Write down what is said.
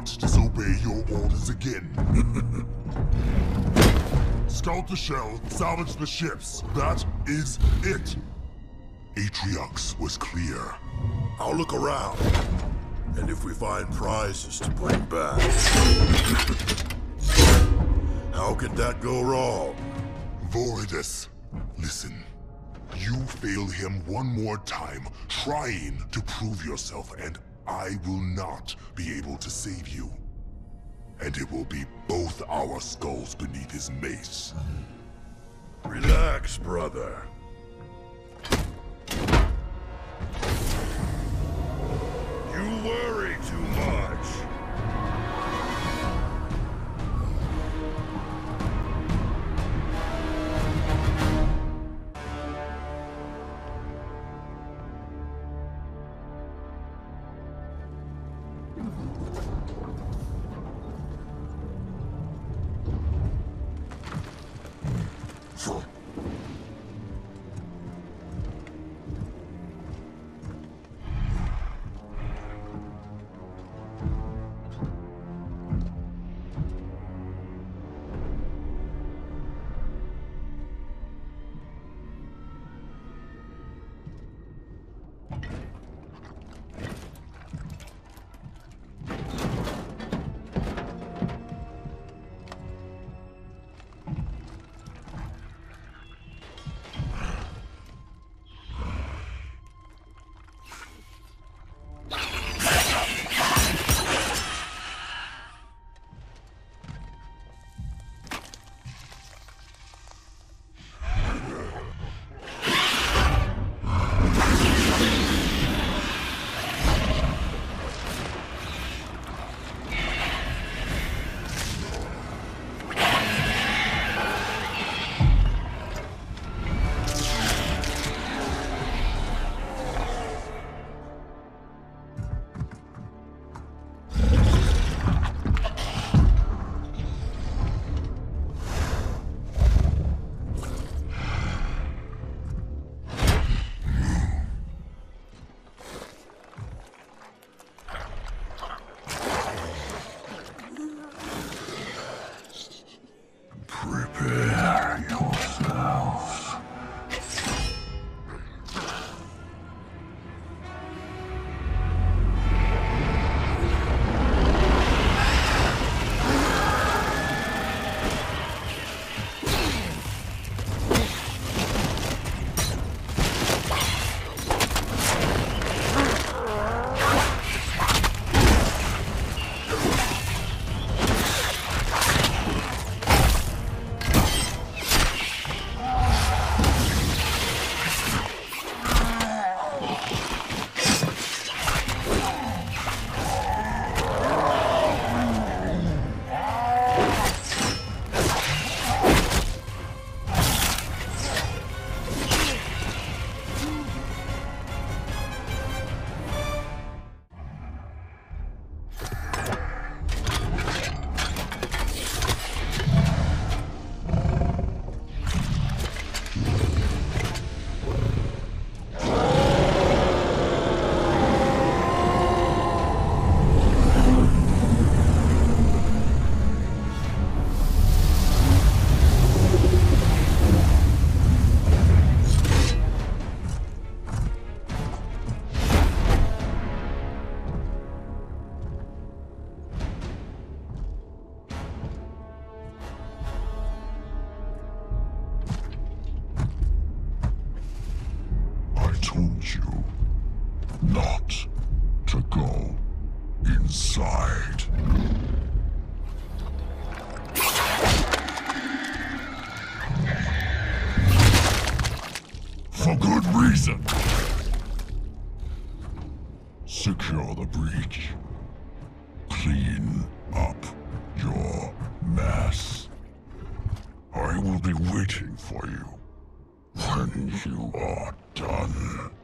not disobey your orders again. Scout the shell, salvage the ships. That is it. Atriox was clear. I'll look around. And if we find prizes to bring back... How could that go wrong? Voridus, listen. You fail him one more time, trying to prove yourself, and I will not be able to save you. And it will be both our skulls beneath his mace. Relax, brother. You worry too much. Prepare yourselves. Told you not to go inside. For good reason. Secure the breach. Clean up your mess. I will be waiting for you when you are done.